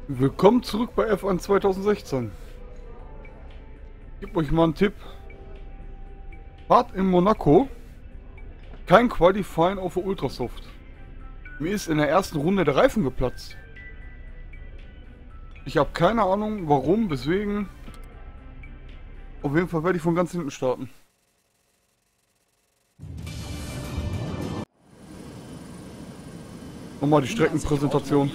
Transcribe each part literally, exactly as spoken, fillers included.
Willkommen zurück bei F eins zweitausendsechzehn. Ich gebe euch mal einen Tipp. Fahrt in Monaco. Kein Qualifying auf der Ultrasoft. Mir ist in der ersten Runde der Reifen geplatzt. Ich habe keine Ahnung warum, weswegen. Auf jeden Fall werde ich von ganz hinten starten. Nochmal die Streckenpräsentation.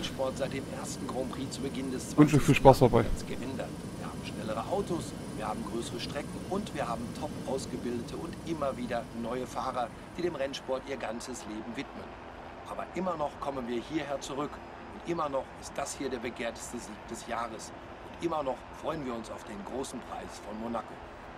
Ich wünsche euch viel Spaß dabei. Wir haben schnellere Autos, wir haben größere Strecken und wir haben top ausgebildete und immer wieder neue Fahrer, die dem Rennsport ihr ganzes Leben widmen. Aber immer noch kommen wir hierher zurück und immer noch ist das hier der begehrteste Sieg des Jahres. Und immer noch freuen wir uns auf den großen Preis von Monaco.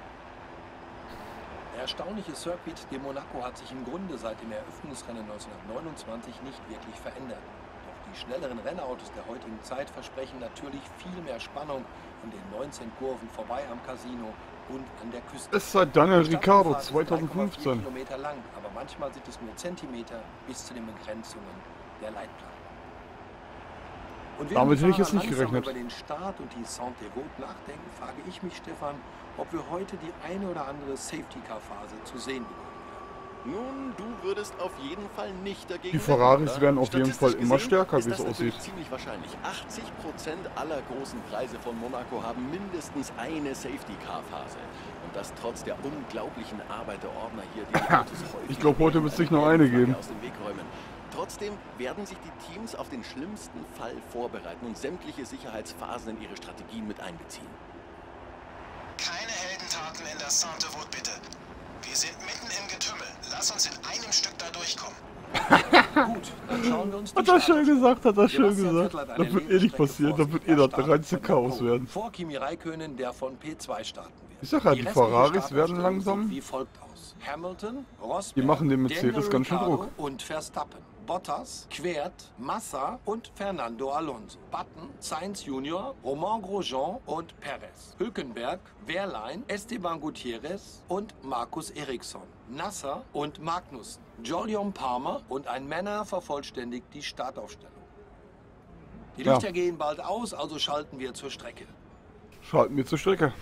Der erstaunliche Circuit de Monaco hat sich im Grunde seit dem Eröffnungsrennen neunzehnhundertneunundzwanzig nicht wirklich verändert. Doch die schnelleren Rennautos der heutigen Zeit versprechen natürlich viel mehr Spannung in den neunzehn Kurven vorbei am Casino und an der Küste. Es sei Daniel Ricciardo zweitausendfünfzehn. Kilometer lang, aber manchmal sind es nur Zentimeter bis zu den Begrenzungen der Leitplanken. Und damit hätte ich jetzt nicht gerechnet. Über den Start und die Sainte-Devote nachdenken, frage ich mich, Stefan, ob wir heute die eine oder andere Safety-Car-Phase zu sehen bekommen. Nun, du würdest auf jeden Fall nicht dagegen. Die Ferraris wetten, werden auf jeden Fall immer gesehen, stärker, ist wie das es aussieht. Ziemlich wahrscheinlich. achtzig Prozent aller großen Preise von Monaco haben mindestens eine Safety-Car-Phase. Und das trotz der unglaublichen Arbeit der Ordner hier, die, die Autos häufig Ich glaube, heute wird es nicht noch eine geben. aus dem Weg räumen. Trotzdem werden sich die Teams auf den schlimmsten Fall vorbereiten und sämtliche Sicherheitsphasen in ihre Strategien mit einbeziehen. Keine Heldentaten in der Sainte-Devote, bitte. Wir sind mitten im Getümmel. Lass uns in einem Stück da durchkommen. Gut, dann schauen wir uns die Hat er Start schön gesagt, hat er schön Sebastian gesagt. Vettel hat Das eine wird eh nicht Lebensstrecke passieren, vor das sich. wird eh Er das startet reinste von Chaos Pole. werden. Vor Kimi Räikkönen, der von P zwei starten wird. Ich sag ja, die restliche Ferraris werden Startaufstellung langsam. sieht wie folgt aus. Hamilton, Rosberg, Die machen dem Mercedes Daniel ganz schön Ricciardo Druck. und Verstappen. Bottas, Quert, Massa und Fernando Alonso. Button, Sainz Junior, Romain Grosjean und Perez. Hülkenberg, Wehrlein, Esteban Gutierrez und Markus Ericsson. Nasser und Magnussen. Jolyon Palmer und ein Männer vervollständigt die Startaufstellung. Die Ja. Lichter gehen bald aus, also schalten wir zur Strecke. Schalten wir zur Strecke.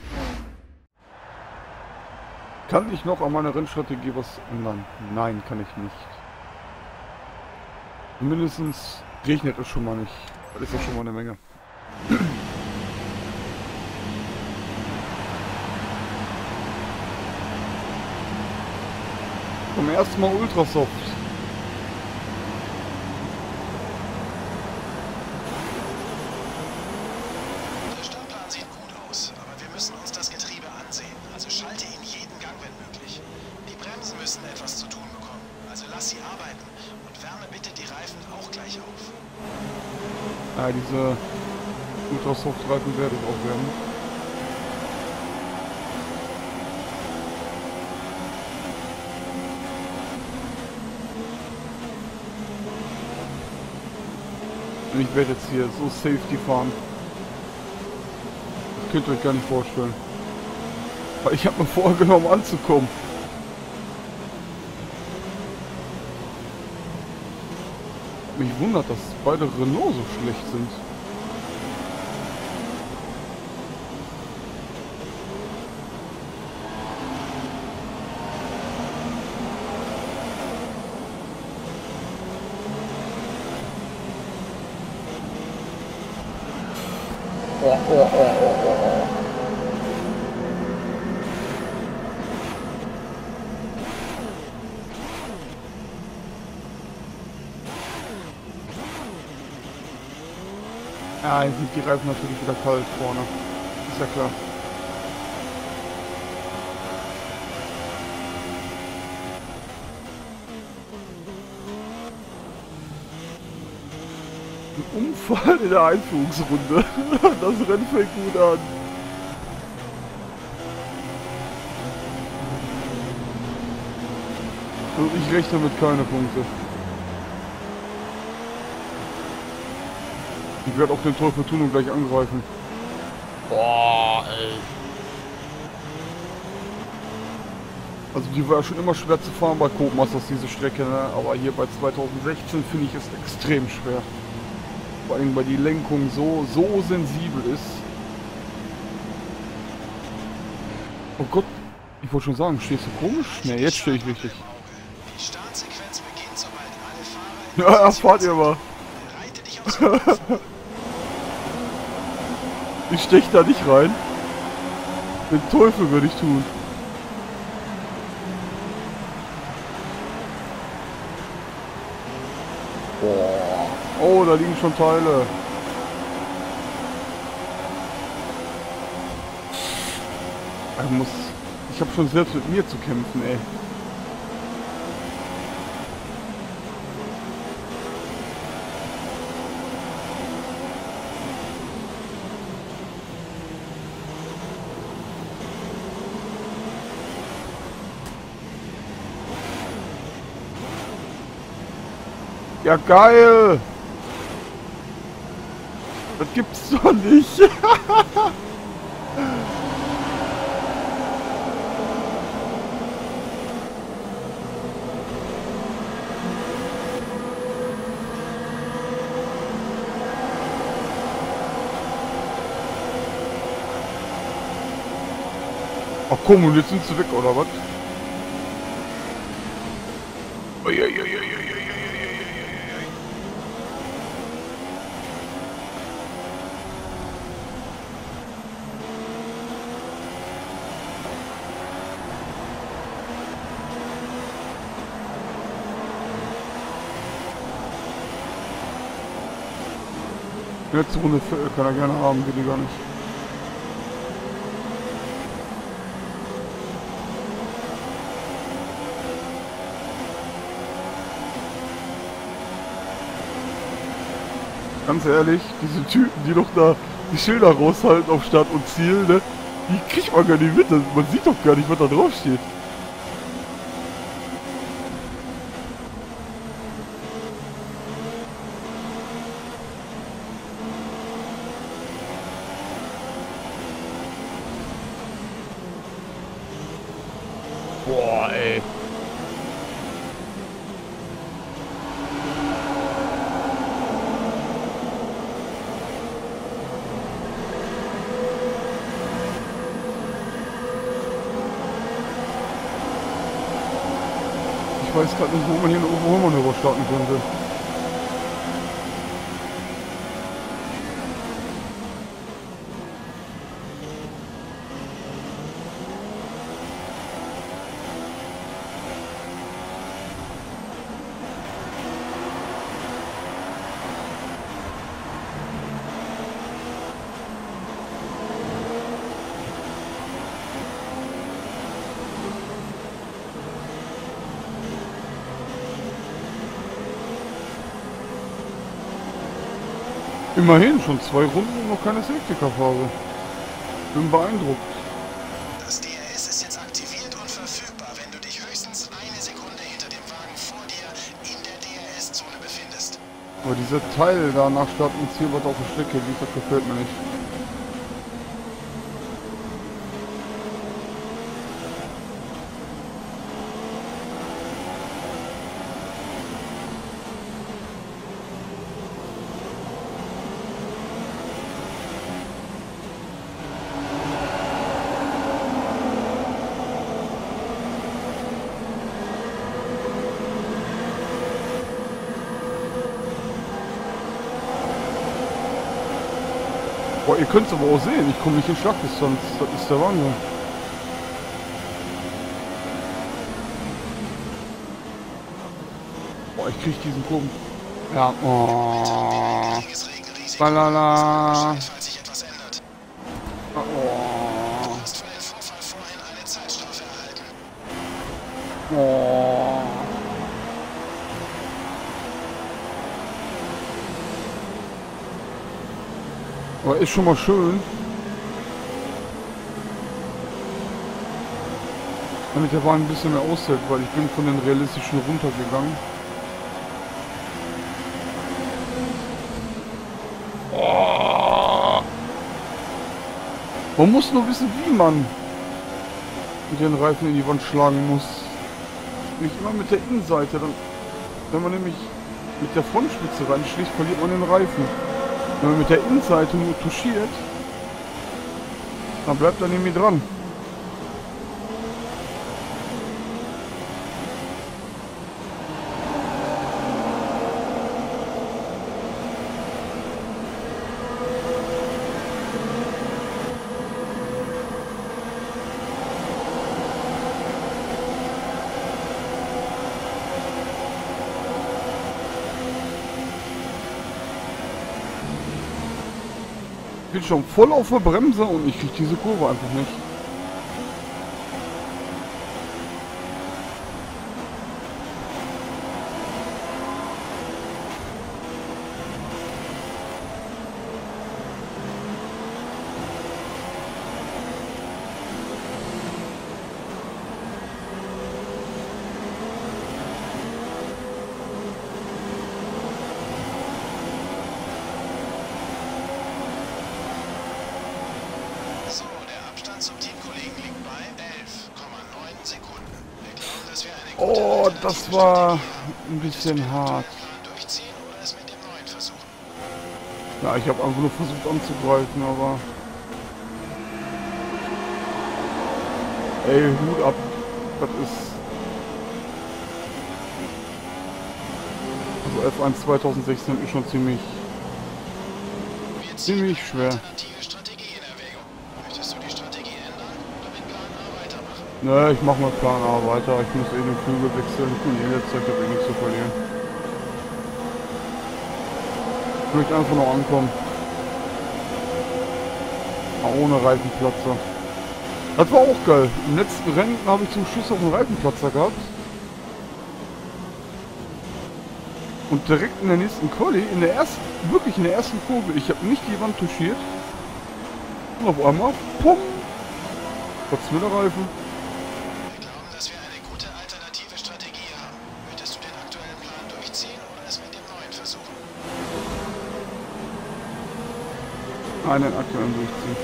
Kann ich noch an meiner Rennstrategie was ändern? Nein, kann ich nicht. Mindestens regnet es schon mal nicht. Das ist ja schon mal eine Menge. Zum ersten Mal Ultrasoft. Der Startplan sieht gut aus, aber wir müssen uns das Getriebe ansehen. Also schalte ihn jeden Gang, wenn möglich. Die Bremsen müssen etwas zu tun bekommen. Also lass sie arbeiten und wärme bitte die Reifen auch gleich auf. Ja, diese Ultrasoft-Reifen werde ich auch werden. Und ich werde jetzt hier so Safety fahren. Das könnt ihr euch gar nicht vorstellen. Weil ich habe mir vorgenommen anzukommen. Mich wundert, dass beide Renault so schlecht sind. Oh, oh, oh, oh, oh, oh. Ja, jetzt sind die Reifen natürlich wieder kalt vorne. Ist ja klar. Ein Unfall in der Einführungsrunde. Das Rennen fängt gut an. Also ich rechne mit keine Punkte. Ich werde auch den Teufel tun und gleich angreifen. Boah, ey. Also die war schon immer schwer zu fahren bei Codemasters, diese Strecke, ne? Aber hier bei zweitausendsechzehn finde ich es extrem schwer. Vor allem, weil die Lenkung so, so sensibel ist. Oh Gott, ich wollte schon sagen, stehst du komisch? Ne, jetzt stehe ich richtig. Die Startsequenz beginnt, sobald alle Fahrer... Ja, erfahrt ihr mal. Reite dich aufs Rad vor. Ich stech da nicht rein. Den Teufel würde ich tun. Boah. Oh, da liegen schon Teile. Ich muss... Ich habe schon selbst mit mir zu kämpfen, ey. Ja, geil! Das gibt's doch nicht! Ach komm, und jetzt sind sie weg, oder was? Uiuiuiuiuiuiuiuiui. Letzte Runde kann er gerne haben, will ich gar nicht. Ganz ehrlich, diese Typen, die doch da die Schilder raushalten auf Start und Ziel, ne, die kriegt man gar nicht mit. Man sieht doch gar nicht, was da drauf steht. Boah, ey. Ich weiß gerade nicht, wo man hier eine Überholmanöver starten könnte. Immerhin schon zwei Runden und noch keine Safety-Car-Phase. Bin beeindruckt. Das D R S ist jetzt aktiviert und verfügbar, wenn du dich höchstens eine Sekunde hinter dem Wagen vor dir in der D R S-Zone befindest. Aber dieser Teil da nach Start und Ziel, was auf der Strecke liegt, das gefällt mir nicht. Boah, ihr könnt es aber auch sehen, ich komme nicht in Schlagdistanz, das ist der Wahnsinn. Boah, ich krieg diesen Kurven. Ja, oh. Balala. Falls sich etwas ändert. Oh. Du hast für den Vorfall vorhin eine Zeitstrafe erhalten. Oh. Aber ist schon mal schön. Damit der Wagen ein bisschen mehr aushält, weil ich bin von den realistischen runtergegangen. Oh. Man muss nur wissen, wie man mit den Reifen in die Wand schlagen muss. Nicht immer mit der Innenseite. Dann, wenn man nämlich mit der Frontspitze reinschlägt, verliert man den Reifen. Wenn man mit der Innenseite nur touchiert, dann bleibt er nämlich dran. Ich bin schon voll auf der Bremse und ich kriege diese Kurve einfach nicht. So, der Abstand zum Teamkollegen liegt bei elf Komma neun Sekunden. Wir glauben, dass wir eine gute Oh, alternative das war Strategie haben. ein bisschen Möchtest du den hart. aktuellen Plan durchziehen oder es mit dem neuen versuchen? Ja, ich habe einfach nur versucht anzugreifen, aber... Ey, Hut ab. Das ist... Also F eins zweitausendsechzehn ist schon ziemlich... Wir ziehen ziemlich eine schwer. alternative Strategie in Erwägung. Möchtest du die Strategie ändern oder mit Plan A weitermachen? Ne, ich mach mal Plan A weiter. Ich muss eh den Flügel wechseln. Ich bin eh letzter, ich hab eh nichts zu verlieren. Ich möchte einfach noch ankommen. Ah, ohne Reifenplatzer. Das war auch geil. Im letzten Rennen habe ich zum Schluss auch einen Reifenplatzer gehabt. Und direkt in der nächsten Quali, in der ersten, wirklich in der ersten Kurve, ich habe nicht die Wand touchiert. Und auf einmal, pum, platzt mir der Reifen. Wir glauben, dass wir eine gute alternative Strategie haben. Möchtest du den aktuellen Plan durchziehen oder es mit dem neuen versuchen? Einen aktuellen durchziehen.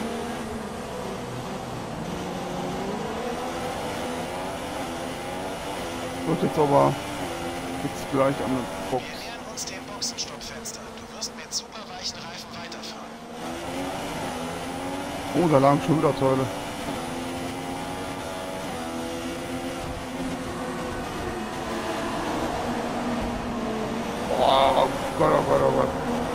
Wird jetzt aber jetzt gleich an der Box. Wir nähern uns dem Boxenstoppfenster. Du wirst mit superweichen Reifen weiterfahren. Oh, da lagen schon wieder Teile. Oh Gott, oh Gott, oh Gott.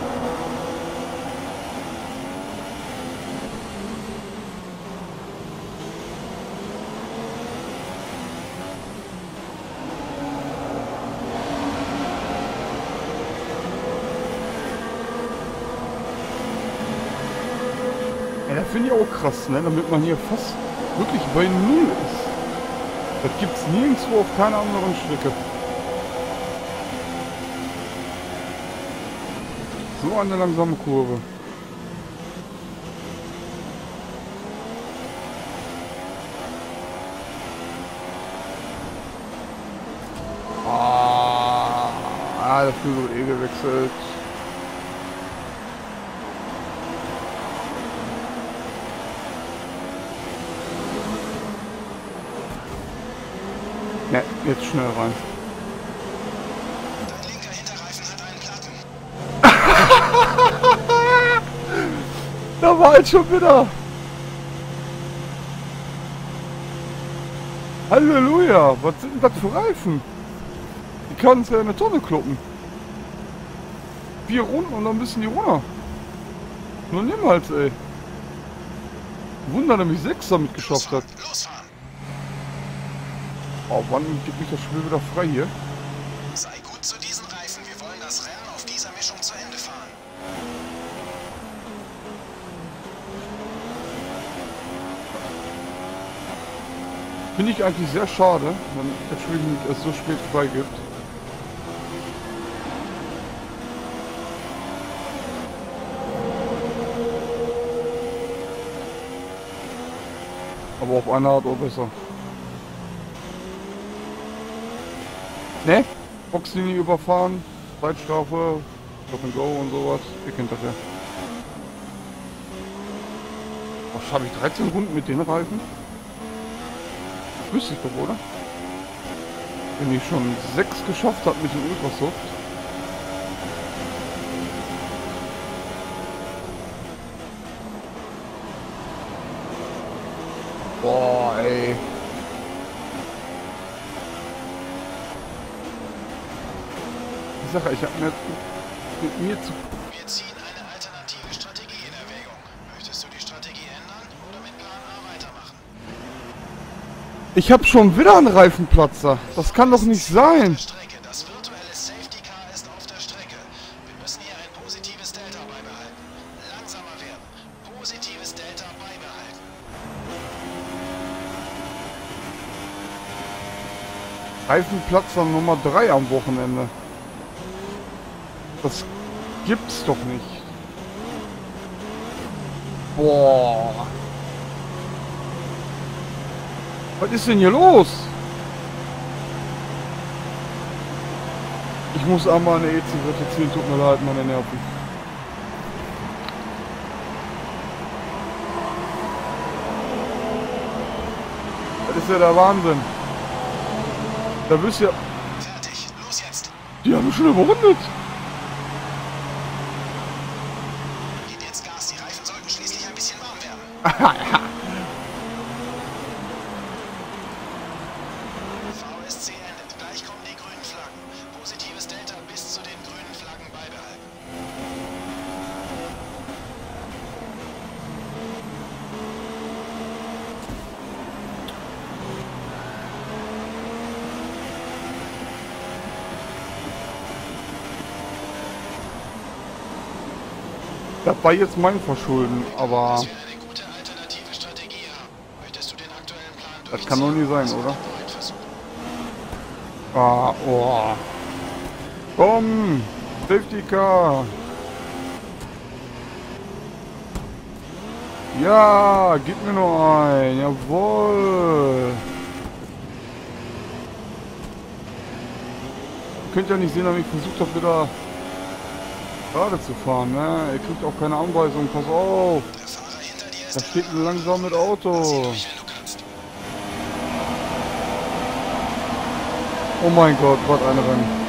Ja, das finde ich auch krass, ne? Damit man hier fast wirklich bei Null ist. Das gibt's nirgendwo auf keiner anderen Strecke. So eine langsame Kurve. Ah, ah, der Flügel wird eh gewechselt. Ne, jetzt schnell rein. Dein linker Hinterreifen hat einen Platten. Da war jetzt schon wieder. Halleluja, was sind denn das für Reifen? Die kann uns ja in eine Tonne kloppen. Vier Runden und dann müssen die runter. Nur niemals, ey. Wunder, dass mich sechs damit geschafft hat. Losfahren. Oh, wann gibt mich das Spiel wieder frei hier? Sei gut zu diesen Reifen. Wir wollen das Rennen auf dieser Mischung zu Ende fahren. Finde ich eigentlich sehr schade, wenn das Spiel es so spät frei gibt. Aber auf eine Art auch besser. Ne? Boxlinie überfahren, Zeitstrafe, Stop and Go und sowas. Ihr kennt das ja. Was habe ich dreizehn Runden mit den Reifen? Wüsste ich doch, oder? Wenn ich schon sechs geschafft habe mit dem Ultrasoft. Boah, ey. Ich sag, ich hab mir mit mir zu... Wir ziehen eine alternative Strategie in Erwägung. Möchtest du die Strategie ändern oder mit Plan A weitermachen? Ich hab schon wieder einen Reifenplatzer. Das kann doch nicht sein. Strecke. Das virtuelle Safety Car ist auf der Strecke. Wir müssen hier ein positives Delta beibehalten. Langsamer werden. Positives Delta beibehalten. Reifenplatzer Nummer drei am Wochenende. Das gibt's doch nicht. Boah. Was ist denn hier los? Ich muss einmal eine E-Zigarette ziehen, tut mir leid, meine Nerven. Das ist ja der Wahnsinn. Da wirst du ja... Fertig. Los jetzt. Die haben mich schon überrundet. Gib jetzt Gas. Die Reifen sollten schließlich ein bisschen warm werden. V S C endet. Gleich kommen die grünen Flaggen. Positives Delta bis zu den grünen Flaggen beibehalten. Das war jetzt mein Verschulden, aber Dass wir eine gute alternative Strategie haben. Möchtest du den aktuellen Plan das kann doch nicht sein, oder? erneut versuchen? Ah, oh. Komm, Safety Car. Ja, gib mir nur ein, jawohl. Ihr könnt ja nicht sehen, dass ich versucht habe, wieder gerade zu fahren, ne? Ihr kriegt auch keine Anweisung, pass auf. Der Fahrer hinter dir ist Da steht ein langsames Auto. durch, wenn du kannst. Oh mein Gott, was ein Rennen.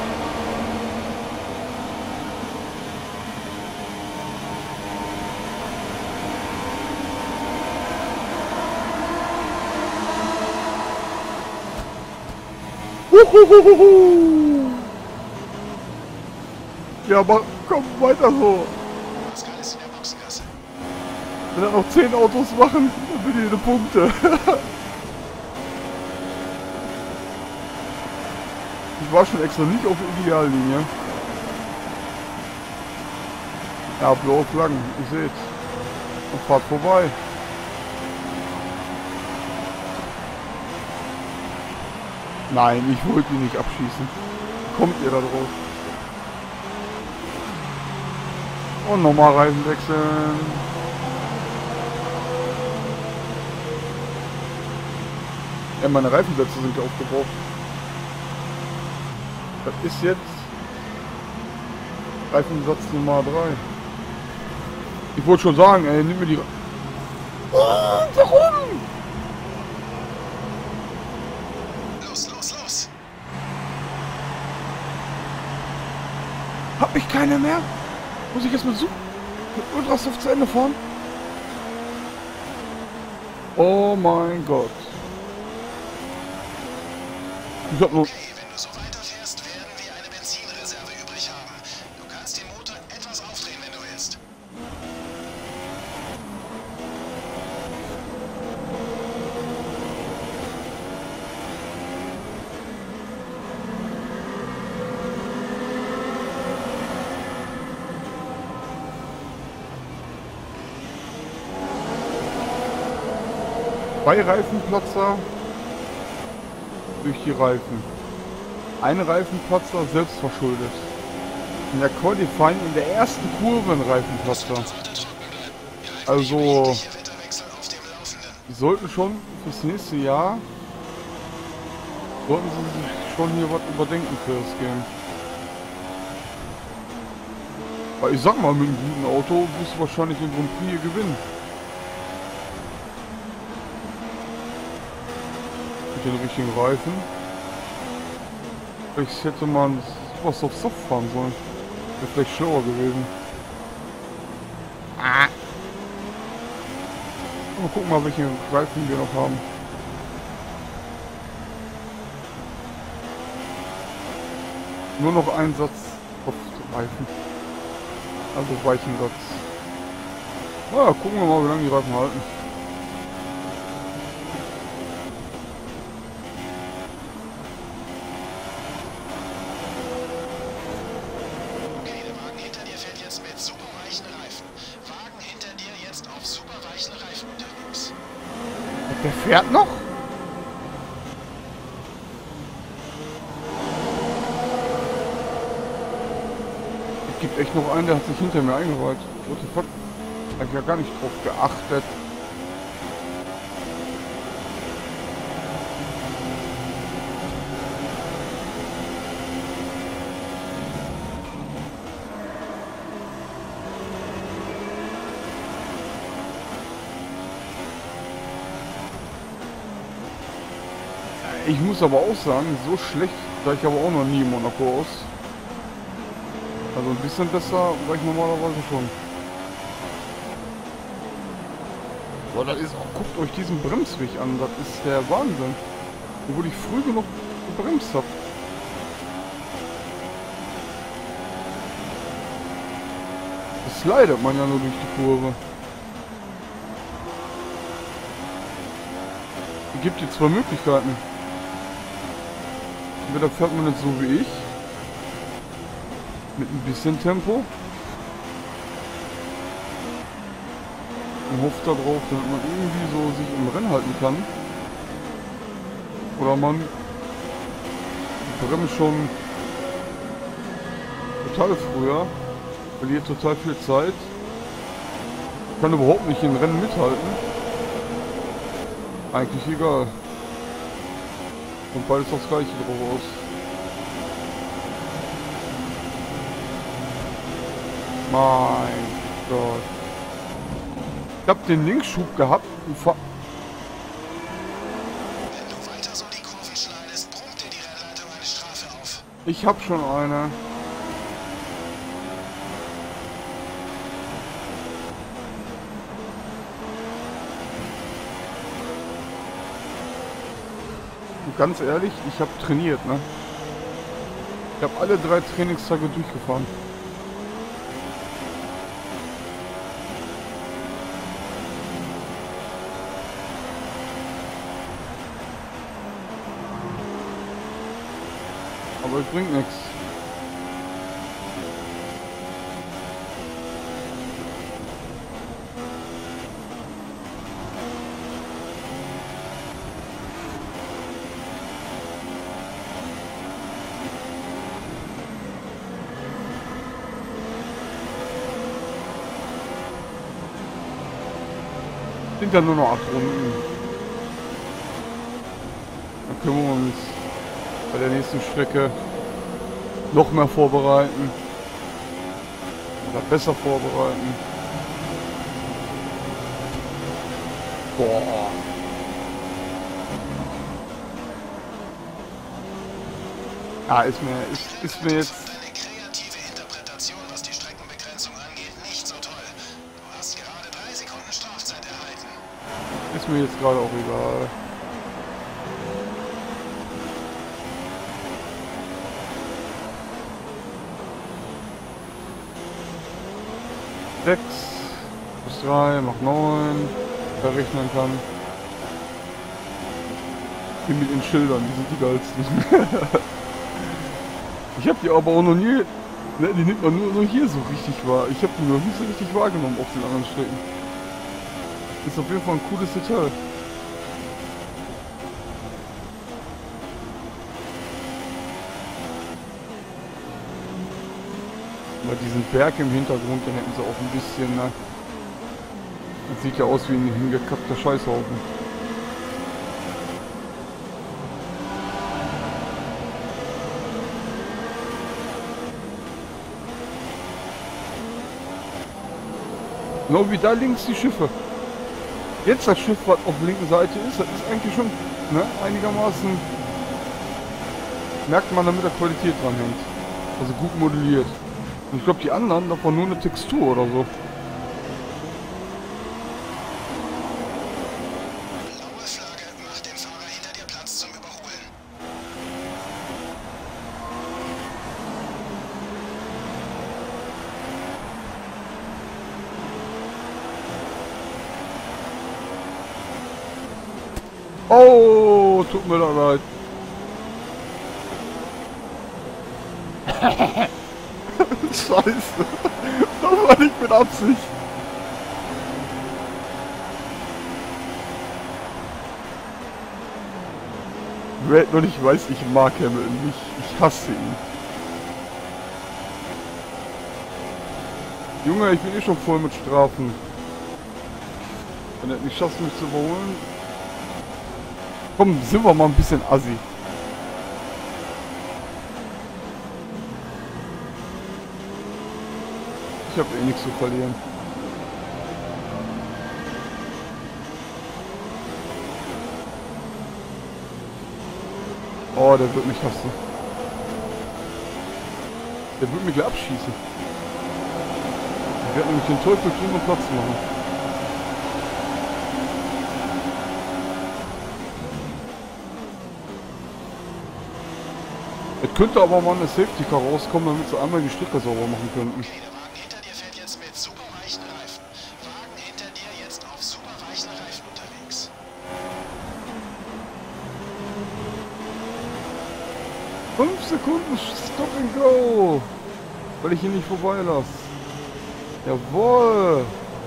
Huhuhuhu. Ja, aber komm weiter so. Pascal ist in der Boxengasse. Wenn er noch zehn Autos machen, dann bin ich eine Punkte. Ich war schon extra nicht auf der Ideallinie. Ja, blaue Flaggen, ihr seht. Und fahrt vorbei. Nein, ich wollte ihn nicht abschießen. Kommt ihr da drauf? Und nochmal Reifen wechseln. Ja, meine Reifensätze sind ja aufgebraucht. Das ist jetzt Reifensatz Nummer drei. Ich wollte schon sagen, ey, nimm mir die... Oh, warum? Los, los, los! Hab ich keine mehr? Muss ich jetzt mit, Su mit Ultrasoft zu Ende fahren? Oh mein Gott. Ich hab nur... Okay, wenn du so weiterfährst, werden wir eine Benzinreserve übrig haben. Du kannst den Motor etwas aufdrehen, wenn du willst. Zwei Reifenplatzer durch die Reifen. Ein Reifenplatzer selbst verschuldet. In der Qualifying in der ersten Kurve ein Reifenplatzer. Also, Wetterwechsel auf dem Laufenden. die sollten schon fürs nächste Jahr, sollten sie sich schon hier was überdenken für das Game. Weil ich sag mal, mit einem guten Auto wirst du wahrscheinlich den Grand Prix hier gewinnen. Mit den richtigen Reifen. Vielleicht hätte man was auf Soft fahren sollen. Wäre vielleicht schlauer gewesen. Ah. Mal gucken mal, welche Reifen wir noch haben. Nur noch ein Satz Reifen. Also weichen Satz. Na ja, gucken wir mal, wie lange die Reifen halten. Okay, der Wagen hinter dir fährt jetzt mit super weichen Reifen. Wagen hinter dir jetzt auf super weichen Reifen unterwegs. Der fährt noch? Es gibt echt noch einen, der hat sich hinter mir eingerollt. What the fuck? Hab ich ja gar nicht drauf geachtet. Ich muss aber auch sagen, so schlecht sah ich aber auch noch nie in Monaco aus. Also ein bisschen besser war ich normalerweise schon. Boah, das ist auch, guckt euch diesen Bremsweg an, das ist der Wahnsinn. Obwohl ich früh genug gebremst habe. Das slidet man ja nur durch die Kurve. Es gibt hier zwei Möglichkeiten. Entweder fährt man jetzt so wie ich. Mit ein bisschen Tempo. Und hofft darauf, damit man irgendwie so sich im Rennen halten kann. Oder man bremst schon total früher. Verliert total viel Zeit. Kann überhaupt nicht im Rennen mithalten. Eigentlich egal. Und beides das gleiche drauf aus. Mein Gott. Ich hab den Linksschub gehabt und fahr... Wenn du weiter so die Kurven schneidest, brummt dir die Rennleitung eine Strafe auf. Ich hab schon eine. Und ganz ehrlich, ich habe trainiert, ne? Ich habe alle drei Trainingstage durchgefahren. Aber es bringt nichts. Sind ja nur noch acht Runden. Dann können wir uns bei der nächsten Strecke noch mehr vorbereiten. Oder besser vorbereiten. Boah. Ja, ist mir, ist, ist mir jetzt... Deine kreative Interpretation, was die Streckenbegrenzung angeht, nicht so toll. Du hast gerade drei Sekunden Strafzeit erhalten. Ist mir jetzt gerade auch egal. sechs plus drei macht neun. Verrechnen kann. Die mit den Schildern, die sind die geilsten. Ich habe die aber auch noch nie, ne, die nimmt man nur, nur hier so richtig wahr. Ich habe die noch nicht so richtig wahrgenommen auf den anderen Strecken. Ist auf jeden Fall ein cooles Detail. Aber diesen Berg im Hintergrund, den hätten sie auch ein bisschen, ne? Das sieht ja aus wie ein hingekappter Scheißhaufen. Genau wie da links die Schiffe. Jetzt das Schiff, was auf der linken Seite ist, das ist eigentlich schon, ne, einigermaßen, merkt man, damit der Qualität dran hängt. Also gut modelliert. Und ich glaube, die anderen davon nur eine Textur oder so. Blaue Flagge macht dem Fahrer hinter dir Platz zum Überholen. Oh, tut mir leid. Scheiße. Das war nicht mit Absicht. Wer noch nicht weiß, ich mag Hamilton nicht. Ich hasse ihn. Junge, ich bin eh schon voll mit Strafen. Wenn er nicht schafft, mich zu überholen. Komm, sind wir mal ein bisschen assi. Ich habe eh nichts zu verlieren. Oh, der wird mich hassen. Der wird mich gleich abschießen. Ich werde nämlich den Teufel tun und Platz machen. Es könnte aber mal eine Safety Car rauskommen, damit sie einmal die Strecke sauber machen könnten. Okay, der Wagen hinter dir fährt jetzt mit super weichen Reifen. Wagen hinter dir jetzt auf super weichen Reifen unterwegs. Fünf Sekunden Stop and Go! Weil ich ihn nicht vorbeilasse. Jawohl!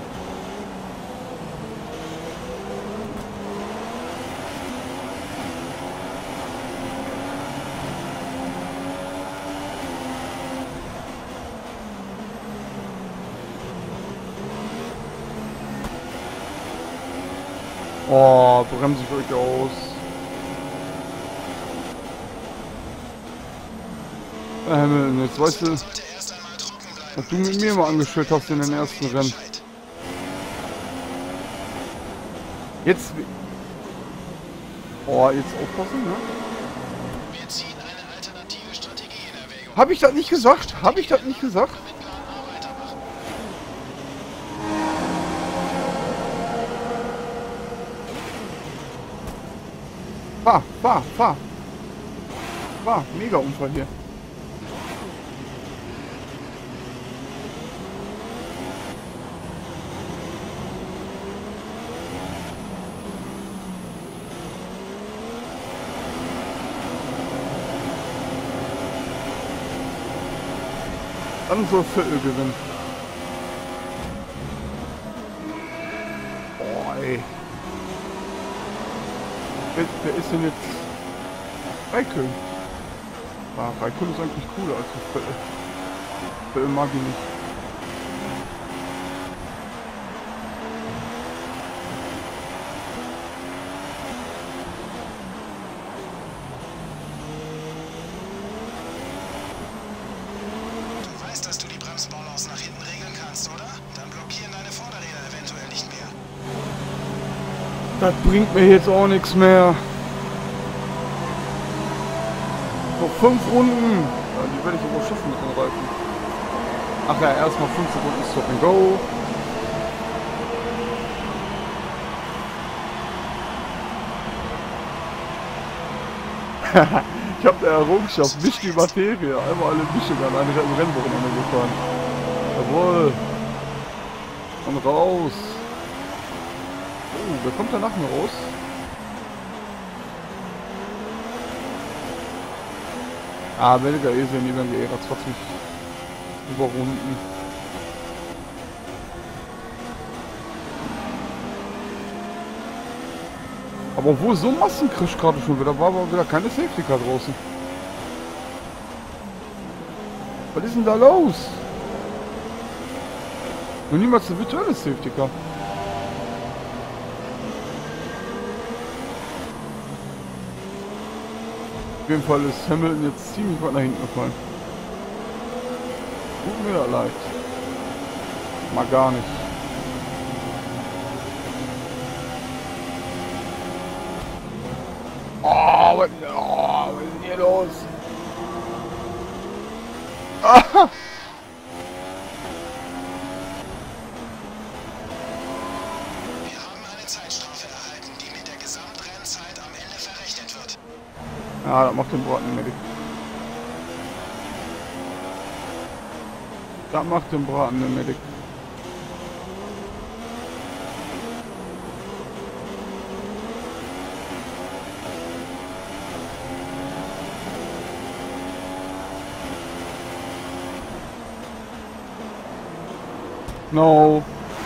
Oh, bremse ich euch aus. Ähm, jetzt weißt du, Sollte erst einmal trocken bleiben, was du mit mir mal angestellt hast in den ersten Rennen. Jetzt... Oh, jetzt aufpassen, ne? Wir ziehen eine alternative Strategie in Erwägung. Hab ich das nicht gesagt? Hab ich das nicht gesagt? Mit Plan A weitermachen. Fahr, fahr, fahr. Fahr, mega Unfall hier. Dann soll Viertel gewinnen. Boah, ey. Wer, wer ist denn jetzt? Raikön. Ah, Raikön ist eigentlich cooler als das Viertel. Viertel mag ich nicht. Du weißt, dass du die Bremsbalance nach hinten regeln kannst, oder? Dann blockieren deine Vorderräder eventuell nicht mehr. Das bringt mir jetzt auch nichts mehr. Noch fünf Runden. Ja, die werde ich aber schaffen mit den Reifen. Ach ja, erstmal fünf Sekunden Stop and Go. Ich habe eine Errungenschaft, nicht die Materie. Einmal alle Mischungen an einem Rennwochenende gefahren. Jawohl. Und raus. Oh, wer kommt da nach mir raus? Ah, Belgier ist ja nie dann die Ära trotzdem überrunden. Aber wo so Massencrash gerade schon wieder war, war wieder keine Safety Car draußen. Was ist denn da los? Noch niemals eine virtuelle Safety Car. Auf jeden Fall ist Hamilton jetzt ziemlich weit nach hinten gefallen. Tut mir das leid. Mal gar nicht. Oh, was, oh, was ist denn hier los? Ah! Wir haben eine Zeitstrafe erhalten, die mit der Gesamtrennzeit am Ende verrechnet wird. Ja, das macht den Braten Medic. Das macht den Braten der Medic. No.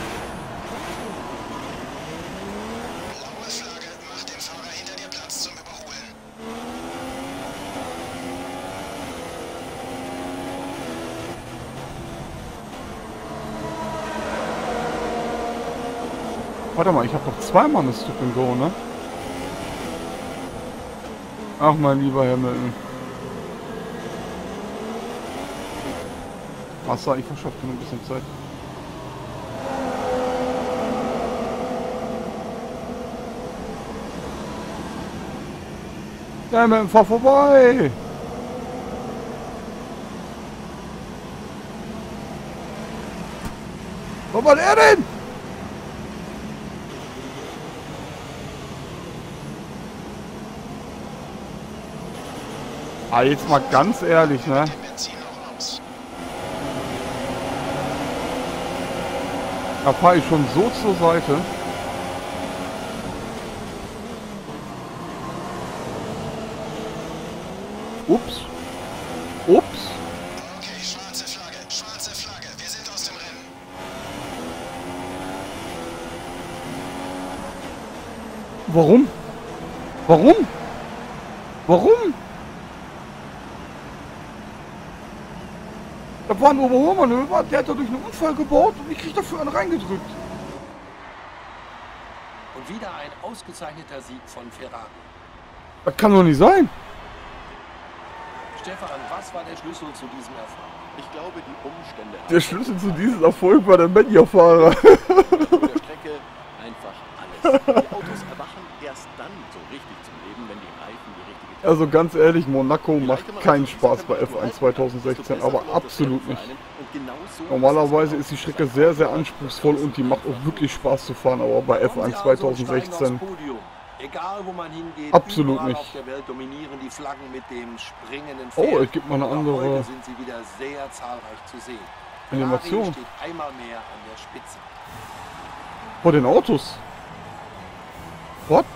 Blaue Flagge, mach dem Fahrer hinter dir Platz zum Überholen. Warte mal, ich habe doch zweimal eine Stop and Go, ne? Ach, mein lieber Hamilton. Wasser, ich verschaffe dir noch ein bisschen Zeit. Hamilton, fahr vorbei! Was war er denn? Ah, jetzt mal ganz ehrlich, ne? Den Benzin noch aus. Da fahre ich schon so zur Seite. Ups. Ups. Okay, schwarze Flagge, schwarze Flagge. Wir sind aus dem Rennen. Warum? Warum? Warum? Da war ein Überholmanöver, der hat dadurch einen Unfall gebaut und ich krieg dafür einen reingedrückt. Und wieder ein ausgezeichneter Sieg von Ferrari. Das kann doch nicht sein. Stefan, was war der Schlüssel zu diesem Erfolg? Ich glaube, die Umstände Der Schlüssel zu diesem Erfolg war der Mania-Fahrer. auf der Strecke einfach alles. Die Autos erwachen erst dann so richtig zum Leben, wenn die Reifen die richtige Also ganz ehrlich, Monaco macht keinen Spaß bei F eins zweitausendsechzehn, aber absolut nicht. Normalerweise ist die Strecke sehr, sehr anspruchsvoll und die macht auch wirklich Spaß zu fahren, aber bei F eins zweitausendsechzehn Egal wo man hingeht, absolut überall nicht. auf der Welt dominieren die Flaggen mit dem springenden Oh, Pferd. es gibt mal eine Aber andere heute sind sie wieder sehr zahlreich zu sehen. Animation. Ferrari steht einmal mehr an der Spitze. Vor den Autos. What?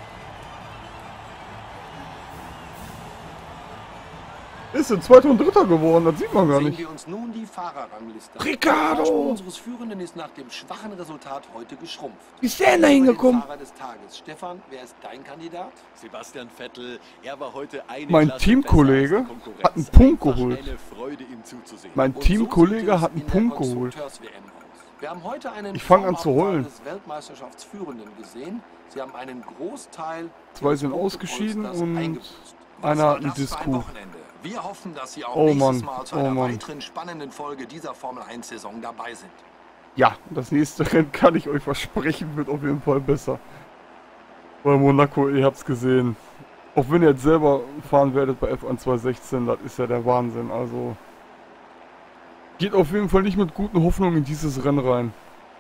Ist in Zweiter und Dritter geworden, das sieht man gar Sehen nicht. wir uns nun die Fahrerrangliste. Ricardo! Der Vorsprung unseres Führenden ist nach dem schwachen Resultat heute geschrumpft. Wie ist der denn da Über den hingekommen? Fahrer des Tages. Stefan, wer ist dein Kandidat? Sebastian Vettel, er war heute eine Mein Klasse Teamkollege besser als die Konkurrenz. hat einen Punkt Einfach geholt. eine Freude, ihm zuzusehen. Mein Und so Teamkollege sieht es hat einen in der Punkt geholt. Konstrukteurs-W M aus. Wir haben heute einen Ich fang an zu Formabfall heulen. des Weltmeisterschaftsführenden gesehen. Sie haben einen Großteil Zwei ihres sind Punktepolsters ausgeschieden und eingebüßt. einer Was hat war einen das für ein Disco. Wochenende? Wir hoffen, dass Sie auch Oh nächstes Mann, Mal zu oh einer Mann. weiteren spannenden Folge dieser Formel eins Saison dabei sind. Ja, das nächste Rennen kann ich euch versprechen, wird auf jeden Fall besser. Bei Monaco, ihr habt's gesehen. Auch wenn ihr jetzt selber fahren werdet bei F eins zweitausendsechzehn, das ist ja der Wahnsinn. Also geht auf jeden Fall nicht mit guten Hoffnungen in dieses Rennen rein.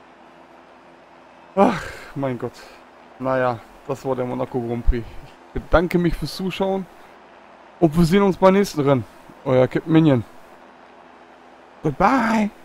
Ach, mein Gott. Naja, das war der Monaco Grand Prix. Ich bedanke mich fürs Zuschauen. Und wir sehen uns beim nächsten Rennen. Euer Captain Minion. Goodbye.